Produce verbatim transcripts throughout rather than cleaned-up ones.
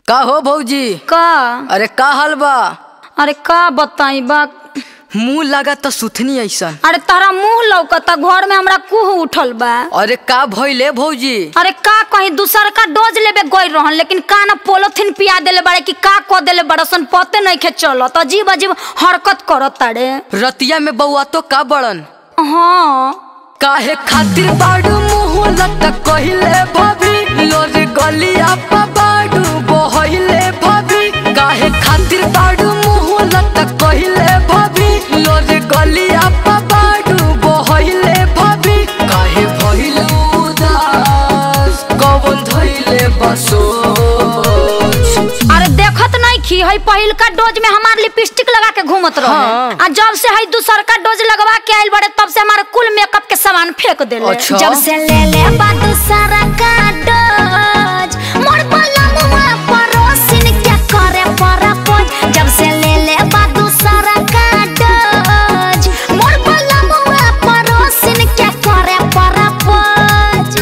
का हो भौजी? का? अरे का हाल बा? अरे का बताई बा? मुँह लगा तो सुथनी ऐसा। अरे तारा मुंह लौकता, घर में हमरा कुह उठल बा। अरे का भइले भौजी? अरे का कहीं दूसर का डोज लेबे गई रहन, लेकिन का ना पोलोथिन पिया देले बड़े कि का क देले बड़सन पते नहीं खे चलत। अजीब अजीब हरकत करत तारे। रतिया में बउआ तो का बड़न? हाँ काहे खातिर बाड़ू मुँह लटक कहिले भाभी, लोर गलिया पा बाड़ू बहले भाभी। काहे खातिर बाड़ू मुँह लटक कहिले भाभी, लोर गलिया पा बाड़ू बहले भाभी। काहे भइले उदास, कवन धइले बसोच? अरे देखत नहीं खी है पहिल का डोज में हमार लिपस्टिक लगा के घूमत रहे। हाँ। आ जब से है दूसर का डोज लगवा के आइल बड़े तब से हमारे कुल मेकअप के सामान फेंक देले। अच्छा। जब से ले ले बा दूसर का डोज मोर पलंगवा परोसिन क्या करे परपोज। जब से ले ले बा दूसर का डोज मोर पलंगवा परोसिन क्या करे परपोज।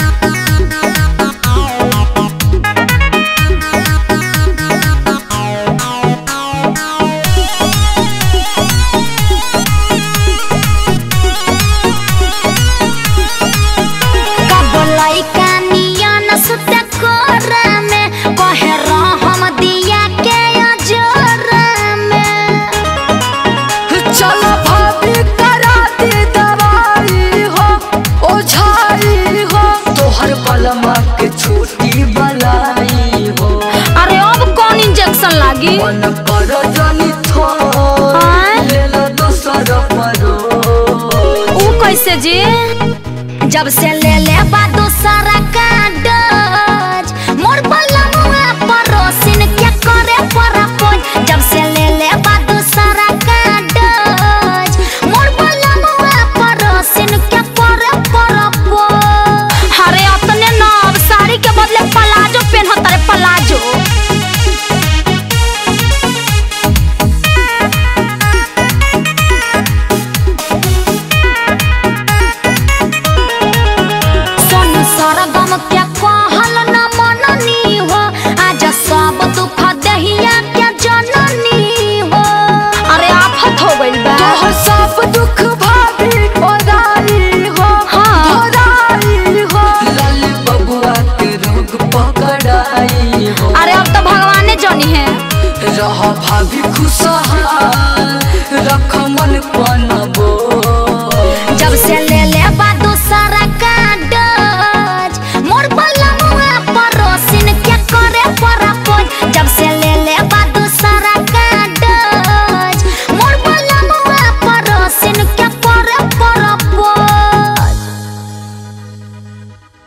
छोटी बलाई हो। अरे अब कौन इंजेक्शन लागी? मन कर जानी थो ले लो दोसर परो। ऊ कैसे जी? जब से ले ले बा दूसर का डोज मोर पलंगवा परोसिन क्या करे परपोज। जब से ले ले बा दूसर का डोज मोर पलंगवा परोसिन क्या करे परपोज। अरे अपने ना अब साड़ी के बदले पलाजो पहनत रे पलाजो। सरगम क्या कहल न मननी हो, आज सब दुख दहिया क्या जननी हो। अरे आफत हो गइल बा। तोहर सब दुख भाभी ओराई हो। हाँ। ओराई हो। लाल बबुआ के रोग पकड़ाई हो। अरे अब तो भगवाने जानी है। रह भाभी खुशहाल, रख मन पन